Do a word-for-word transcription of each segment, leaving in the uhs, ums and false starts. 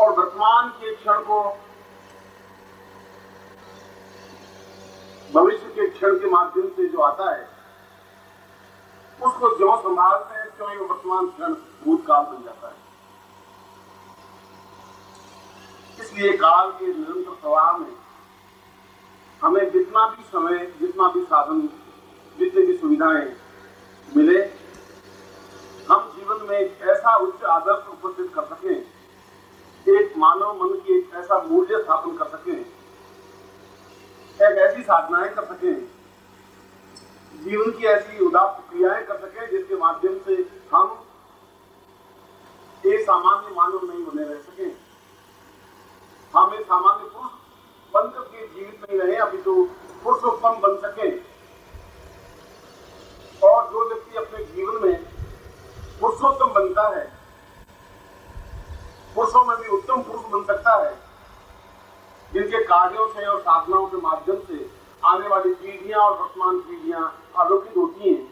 और वर्तमान के क्षण को भविष्य के क्षण के माध्यम से जो आता है उसको ज्यों संभालते हैं क्यों ये वर्तमान क्षण भूतकाल बन जाता है। इसलिए काल के निरंतर प्रवाह में हमें जितना भी समय, जितना भी साधन, जितनी भी सुविधाएं मिले, हम जीवन में एक ऐसा उच्च आदर्श उपस्थित कर सकें, एक मानव मन की एक ऐसा मूल्य स्थापन कर सकें, एक ऐसी साधनाएं कर सकें, जीवन की ऐसी उदात्त क्रियाएं कर सकें जिसके माध्यम से हम एक सामान्य मानव नहीं बने रह सकें। हम एक सामान्य पुरुष बनकर के जीवित नहीं रहे, अभी तो पुरुषोत्तम बन सके। और जो व्यक्ति अपने जीवन में पुरुषोत्तम बनता है, पुरुषों में भी उत्तम पुरुष बन सकता है, जिनके कार्यों से और साधनाओं के माध्यम से आने वाली पीढ़ियां और वर्तमान पीढ़ियां आलोकित होती हैं।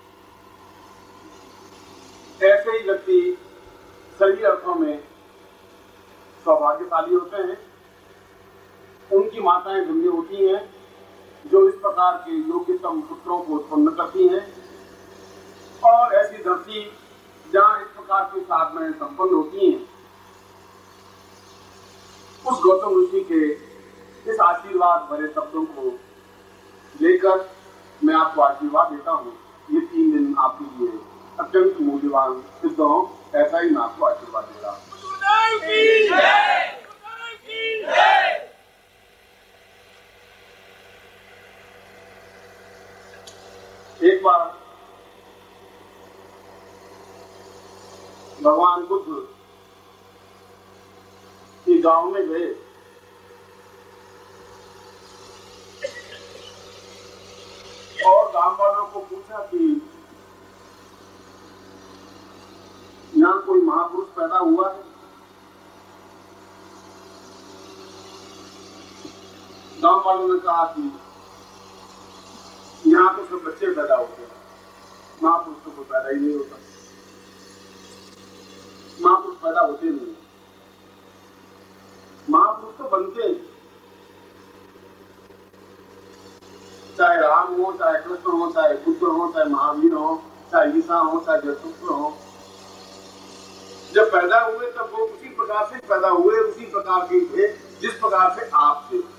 ऐसे ही व्यक्ति सही अर्थों में सौभाग्यशाली होते हैं। उनकी माताएं धन्य होती हैं जो इस प्रकार के योग्यतम पुत्रों को उत्पन्न करती हैं। और ऐसी धरती जहां इस प्रकार की साधनाएं संपन्न होती हैं, उस गौतम ऋषि के इस आशीर्वाद भरे शब्दों को लेकर मैं आपको आशीर्वाद देता हूँ। ये तीन दिन आपके लिए अत्यंत मूल्यवान सिद्ध हो, ऐसा ही मैं आपको आशीर्वाद दे रहा हूँ। एक बार भगवान बुद्ध के गांव में गए और गांव वालों को पूछा कि यहाँ कोई महापुरुष पैदा हुआ है। गांव वालों ने कहा कि यहाँ तो सब बच्चे पैदा होते हैं, महापुरुष तो कोई पैदा ही नहीं होता, महापुरुष पैदा होते नहीं, महापुरुष तो बनते हैं। चाहे राम हो, चाहे कृष्ण हो, चाहे बुद्ध हो, चाहे महावीर हो, चाहे ईसा हो, चाहे जरथुस्त्र हो, जब पैदा हुए तब वो उसी प्रकार से पैदा हुए, उसी प्रकार के थे जिस प्रकार से आप थे।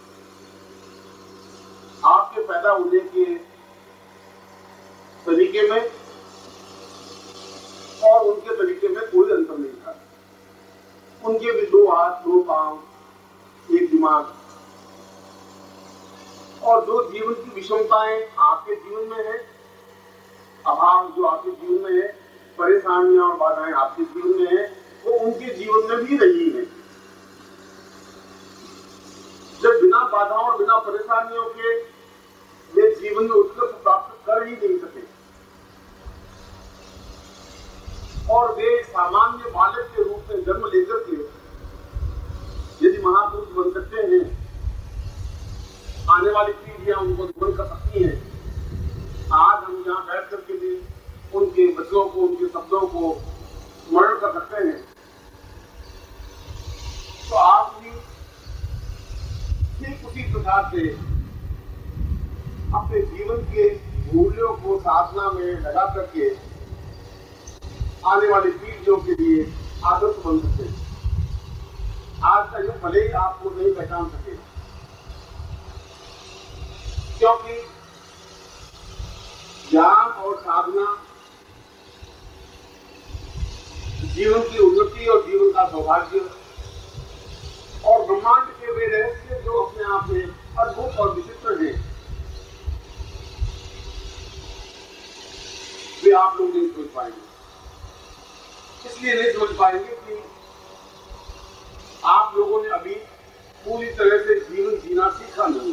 आपके पैदा होने के तरीके में और उनके तरीके में कोई अंतर नहीं था। उनके भी दो हाथ, दो पांव, एक दिमाग, और जो जीवन की विषमताएं आपके जीवन में है, अभाव जो आपके जीवन में है, परेशानियां और बाधाएं आपके जीवन में है, वो उनके जीवन में भी रही है। जब बिना बाधाओं और बिना परेशानियों के वे जीवन में उत्कर्ष प्राप्त कर ही नहीं सके और वे सामान्य बालक के रूप में जन्म लेकर के यदि महापुरुष बन सकते हैं, आने वाली पीढ़ियां उनको ध्यान कर सकती हैं। आज हम यहाँ बैठ करके भी उनके वचनों को, उनके शब्दों को स्मरण कर सकते हैं। तो आप भी ठीक उसी प्रकार से अपने जीवन के मूल्यों को साधना में लगा करके आने वाली पीढ़ियों के लिए आदर्श बन सकते हैं। आज का युग भले ही आपको नहीं पहचान सके, क्योंकि ज्ञान और साधना जीवन की उन्नति और जीवन का सौभाग्य और ब्रह्मांड के वे रहस्य जो अपने आप में अद्भुत और विचित्र हैं, वे आप लोग नहीं सोच पाएंगे। इसलिए नहीं सोच पाएंगे कि आप लोगों ने अभी पूरी तरह से जीवन जीना सीखा नहीं।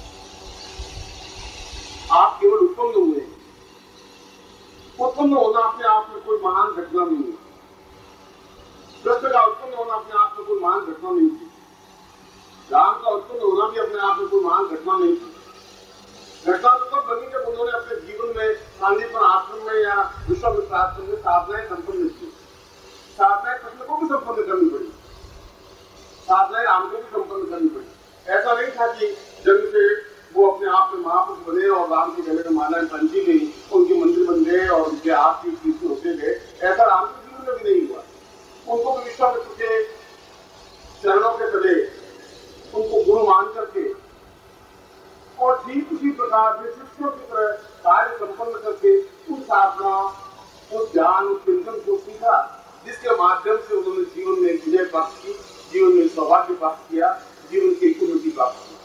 आप केवल उत्पन्न हुए। उत्पन्न होना अपने आप में कोई महान घटना नहीं है। कृष्ण का उत्पन्न होना अपने आप में कोई महान घटना नहीं थी। राम का उत्पन्न होना भी अपने आप में कोई महान घटना नहीं थी। घटना तो तब बनी जब उन्होंने अपने जीवन में सांदीपन आश्रम में या विश्वामित्र आश्रम में साधनाएं संपन्न की। साधनाएं कृष्ण को भी संपन्न करनी पड़ी। विश्वामित्र के चरणों के तले उनको गुरु मान करके और ठीक उसी प्रकार से शिष्यों की तरह कार्य संपन्न करके उस साधना, उस ज्ञान, उस चिंतन को सीखा, जिसके माध्यम से उन्होंने जीवन में विजय प्राप्त की, जीवन में सौभाग्य प्राप्त किया, जीवन की उन्नति प्राप्त की।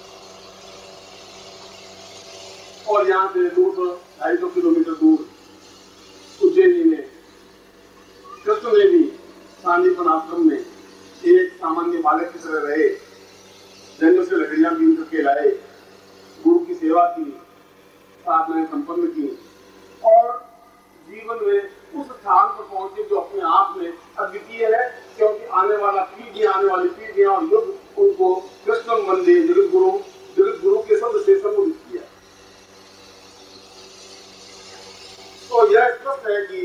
और यहाँ से दो सौ ढाई सौ किलोमीटर दूर उज्जैनी में कृष्ण ने भी सांदीपन आश्रम में एक सामान्य बालक की तरह रहे, जंगल से लकड़ियां बीन करके लाए, गुरु की सेवा की, साधनाएं संपन्न की और जीवन में उस स्थान पर पहुंचे जो अपने आप में अद्वितीय है, क्योंकि आने वाला पीढ़ियां आने वाली पीढ़ियां और युग उनको कृष्ण वंदे जगत गुरु जगत गुरु के शब्द से संबोधित किया। तो यह स्पष्ट है कि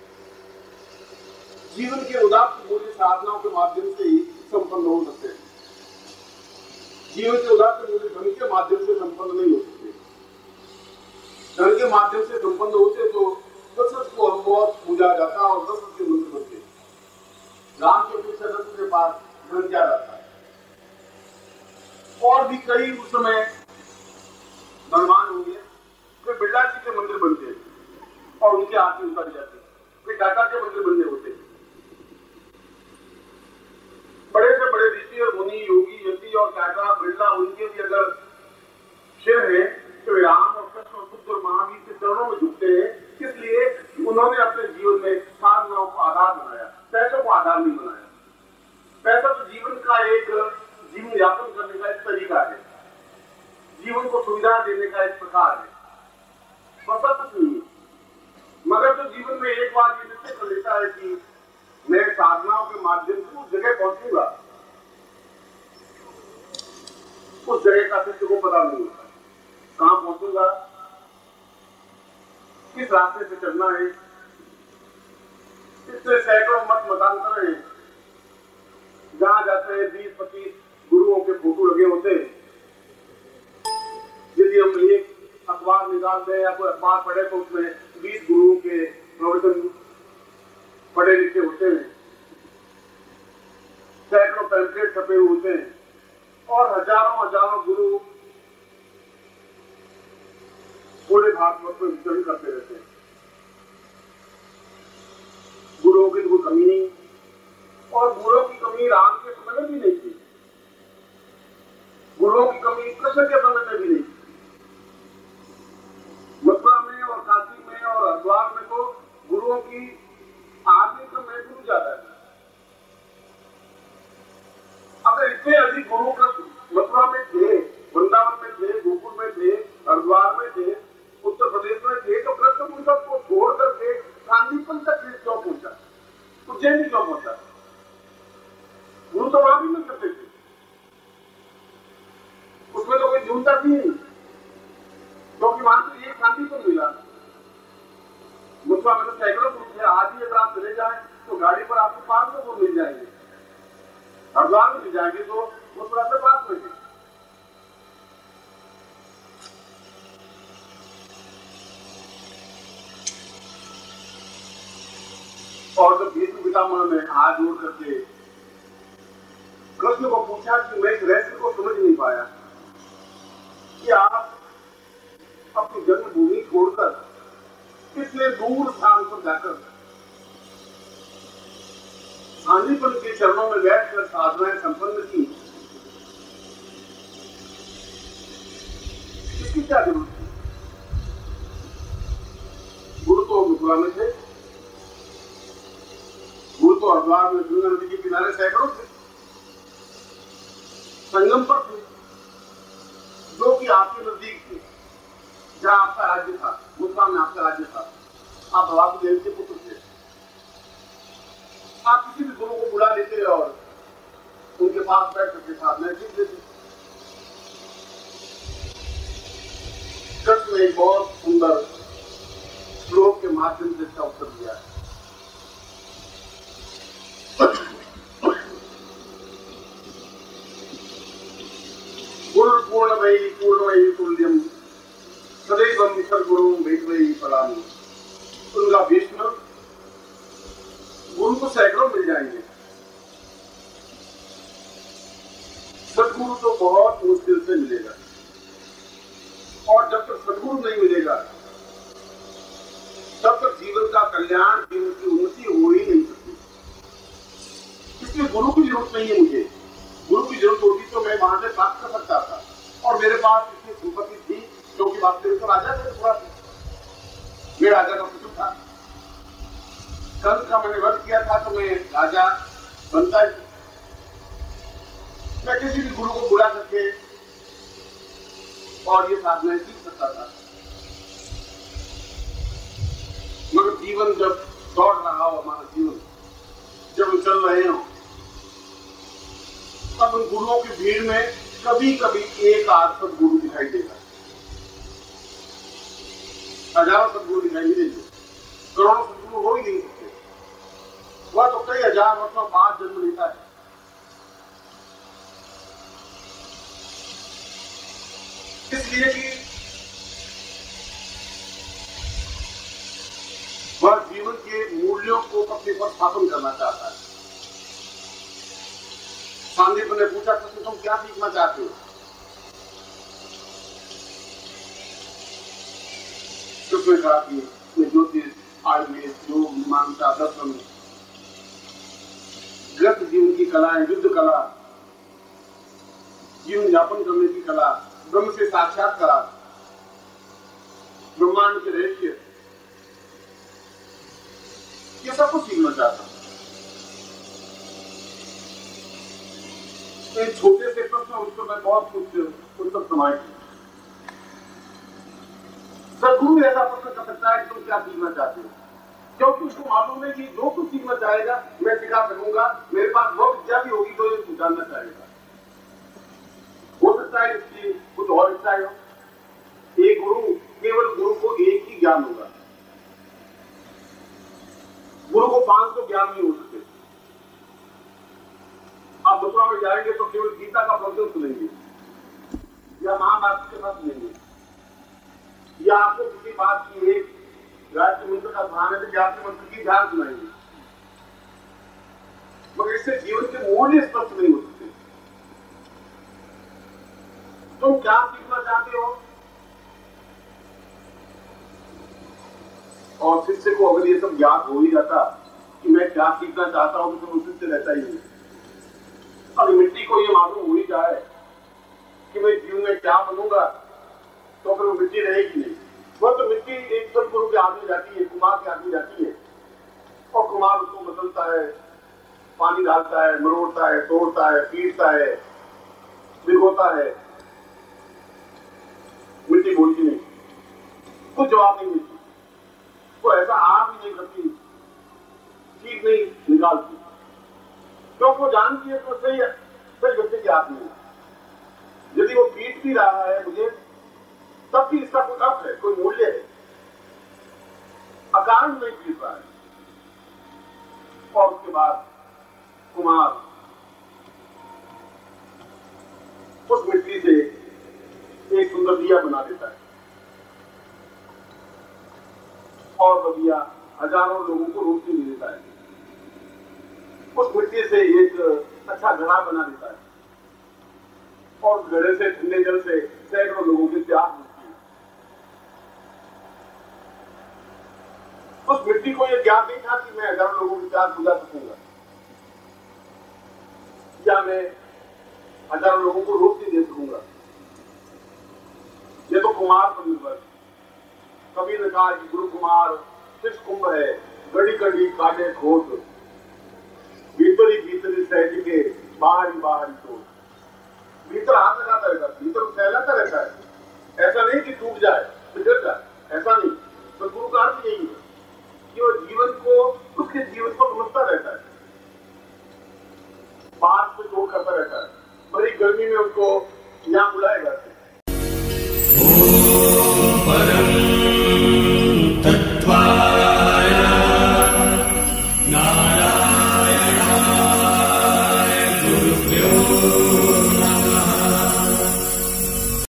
जीवन के उदात्त मूल्य साधनाओं के माध्यम से ही संपन्न हो सकते हैं। जीवन के उदात्त मूल्य धन के माध्यम से संपन्न नहीं हो सकते। धन के माध्यम से संपन्न होते तो दशरथ को बहुत पूजा जाता और दशरथ के मंत्र बनते। राम के पीछे दशरथ के पास धन क्या रहता है। और भी कई उस समय धनवान होंगे, फिर बिरला जी के मंदिर बनते और उनकी आरती उतारी जाती, फिर टाटा के मंदिर बनने होते। बड़े से बड़े ऋषि और मुनि, योगी, यति और टाटा, बिरला, उनके भी अगर शिव है तो राम और कृष्ण और बुद्ध और महावीर के चरणों में झुकते हैं, इसलिए उन्होंने अपने जीवन में साधनाओं को आधार बनाया, पैसों को आधार नहीं बनाया। पैसा तो जीवन का एक जीवन यापन करने का एक तरीका है, जीवन को सुविधा देने का एक प्रकार है, पैसा कुछ नहीं है। मगर जो जीवन में एक बार ये निश्चय कर लेता है कि मैं साधनाओं के माध्यम से उस जगह पहुंचूंगा, उस जगह का सत्य को पता नहीं होता, कहां पहुंचूंगा, किस रास्ते से चलना है। इससे सैकड़ों मत मतांतर हैं, जहां जाते हैं बीस पच्चीस गुरुओं के फोटो लगे होते हैं। यदि हम एक अखबार निकाल दें या कोई अखबार पढ़े तो उसमें बीस गुरुओं के प्रवचन पढ़े लिखे होते हैं, सैकड़ों पैम्फलेट छपे होते हैं और हजारों हजारों गुरु पूरे भारतवर्ष में विचरण करते रहते हैं। गुरुओं की कोई कमी नहीं, और गुरुओं की कमी राम के समय में भी नहीं थी, गुरुओं की कमी कृष्ण के समय में भी नहीं थी। मथुरा में और काशी में और हरिद्वार में तो गुरुओं की आदमी तो मैं गुरु ज्यादा है। अगर इतने अधिक गुरु कृष्ण मथुरा में थे, वृंदावन में थे, गोकुल में थे, हरिद्वार में थे, उत्तर प्रदेश में थे, तो कृष्ण उन सबको छोड़ करके सांदीपन तक क्यों पहुंचा, उज्जैन क्यों पहुंचा? गुरु तो वहां भी मिल सकते थे, उसमें तो कोई झूठता नहीं, क्योंकि वहां तो एक सांदीपन मिला। मुझसे मतलब सैकड़ों गुरु थे, आज ही अगर आप चले जाए तो गाड़ी पर आपको पांच सौ गुरु मिल जाएंगे, हरिद्वार में मिल जाएंगे, तो मथुरा से पास में थे। और जब भीष्म पितामह ने हाथ जोड़ करके कृष्ण को पूछा कि मैं इस रहस्य को समझ नहीं पाया कि आप अपनी जन्मभूमि छोड़कर इतने दूर स्थान पर जाकर सांदीपन के चरणों में बैठकर साधनाएं संपन्न की, इसकी क्या जरूरत थी? गुरु तो मथुरा में थे, गुरु तो हरिद्वार में गंगा नदी के किनारे सैकड़ों थे, संगम पर थे, जो कि आपके नजदीक थे, जहां आपका राज्य था, मथुरा में आपका राज्य था, आप वासुदेव के पुत्र थे। आप किसी भी गुरु को बुला लेते और उनके पास बैठ करके साधनाएं सीख लेते। कृष्ण ने एक बहुत सुंदर श्लोक के माध्यम से इसका उत्तर दिया है। गुरु पूर्ण वही पूर्ण वही तुल्यम सदैव मिशर गुरु वही पढ़ानी। उनका भीष्म गुरु को सैकड़ों मिल जाएंगे, सदगुरु तो बहुत मुश्किल से मिलेगा, और जब तक सदगुरु नहीं मिलेगा तब तक जीवन का कल्याण, जीवन की उन्नति हो ही नहीं सकती। इसलिए गुरु की जरूरत नहीं है मुझे। गुरु की जरूरत होती तो मैं वहां से प्राप्त कर सकता था, और मेरे पास इतनी संपत्ति थी क्योंकि वास्तविक तो राजा से थोड़ा थी, मैं राजा का पुत्र था। कंस का मैंने वध किया था तो मैं राजा बनता ही। मैं किसी भी गुरु को बुला करके और ये साधना सीख सकता था, मगर जीवन जब दौड़ रहा हो, हमारा जीवन जब हम चल रहे हो, तब उन गुरुओं की भीड़ में कभी कभी एक आध सदगुरु दिखाई देगा, हजारों सदगुरु दिखाई नहीं देंगे, करोड़ों सदगुरु हो ही नहीं सकते। वह तो कई हजार वर्षों बाद जन्म लेता है। इसलिए कि वह जीवन के मूल्यों को पृथ्वी पर स्थापन करना चाहता है। सांदीप ने पूछा, तो तुम क्या सीखना चाहते हो? उसने कहा कि मैं ज्योतिष, आयुर्वेद, योग, मीमांसा, दर्शन, ग्रस्त जीवन की कलाएं, युद्ध कला, जीवन यापन करने की कला, ब्रह्म से साक्षात्कार, ब्रह्मांड के रहस्य, ये सब कुछ सीखना चाहता हूं। एक छोटे से प्रश्न उत्तर में बहुत कुछ उत्तर समाये। सदगुरु ऐसा प्रश्न कर सकता है कि तुम क्या सीखना चाहते हो, क्योंकि उसको मालूम है कि जो कुछ सीखना चाहेगा मैं सिखा सकूंगा, मेरे पास वो विद्या भी होगी तो ये जानना चाहेगा। हो सकता है इसकी कुछ और इच्छा हो। एक गुरु, केवल गुरु को एक ही ज्ञान होगा, गुरु को पांच सौ ज्ञान नहीं हो सकते। आप मथुरा में जाएंगे तो केवल गीता का प्रवचन सुनेंगे या महाभारत के साथ सुनेंगे, या आपको किसी बात की एक गायत्री मंत्र का ध्यान है तो गायत्री मंत्र की ध्यान सुनाएंगे, मगर इससे जीवन के मूल्य स्पष्ट नहीं हो सकते। तुम क्या सीखना चाहते हो? और शिष्य को अगर ये सब ज्ञात हो ही जाता कि मैं क्या सीखना चाहता हूं तो फिर शिष्य रहता ही नहीं। अगर मिट्टी को ये मालूम हो ही जाए कि मैं जीवन में क्या बनूंगा तो फिर वो मिट्टी रहेगी नहीं। वह तो मिट्टी एक सदगुरु के हाथ में जाती है, कुमार के हाथ में जाती है, और कुमार उसको बदलता है, पानी डालता है, मरोड़ता है, तोड़ता है, पीटता है, भिगोता है। मिट्टी बोलती नहीं, कुछ जवाब नहीं मिलती, वो ऐसा आप ही नहीं करती, ठीक नहीं निकालती, क्योंकि वो जानती है तो सही है, सही व्यक्ति के हाथ में। यदि वो पीट भी रहा है मुझे, तब भी इसका कोई अर्थ है, कोई मूल्य है, अकारण नहीं पीट रहा है। और उसके बाद कुमार उस मिट्टी से एक सुंदर दिया बना देता है, और वह दिया हजारों लोगों को रोशनी दे देता है। उस मिट्टी से एक अच्छा घड़ा बना देता है, और घड़े से ठंडे जल से सैकड़ों लोगों की प्यास बुझती है। उस मिट्टी को यह ज्ञान नहीं था कि मैं हजारों लोगों की प्यास बुझा सकूंगा, या मैं हजारों लोगों को रोशनी दे सकूंगा। ये तो कुमार पर निर्भर। कभी ने कहा कि गुरु कुमार शिष कुंभ है, गड़ी गड़ी काटे खोट, भीतरी भीतरी सहज के बाहरी बाहरी तोड़। भीतर हाथ लगाता रहता है, भीतर सहलाता रहता है, ऐसा नहीं कि टूट जाए बिगड़ जाए, ऐसा नहीं। तो गुरु का अर्थ यही है कि वो जीवन को, उसके जीवन को समझता रहता है, बाहर से तोड़ करता रहता है। बड़ी गर्मी में उसको